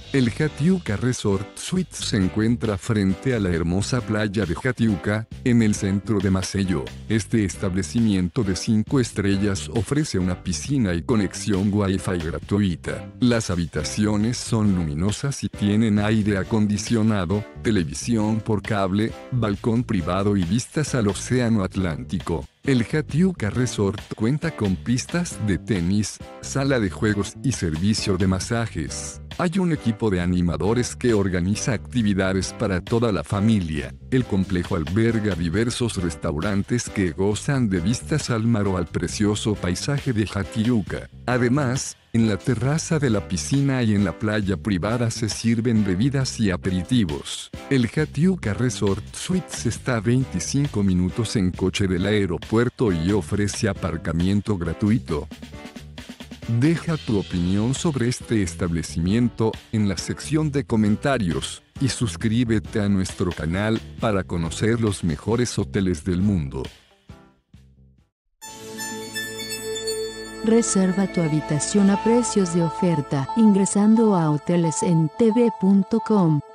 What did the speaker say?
El Jatiuca Resort Suites se encuentra frente a la hermosa playa de Jatiuca, en el centro de Maceió. Este establecimiento de 5 estrellas ofrece una piscina y conexión Wi-Fi gratuita. Las habitaciones son luminosas y tienen aire acondicionado, televisión por cable, balcón privado y vistas al océano Atlántico. El Jatiuca Resort cuenta con pistas de tenis, sala de juegos y servicio de masajes. Hay un equipo de animadores que organiza actividades para toda la familia. El complejo alberga diversos restaurantes que gozan de vistas al mar o al precioso paisaje de Jatiuca. Además, en la terraza de la piscina y en la playa privada se sirven bebidas y aperitivos. El Jatiuca Resort Suites está a 25 minutos en coche del aeropuerto y ofrece aparcamiento gratuito. Deja tu opinión sobre este establecimiento en la sección de comentarios y suscríbete a nuestro canal para conocer los mejores hoteles del mundo. Reserva tu habitación a precios de oferta ingresando a hotelesentv.com.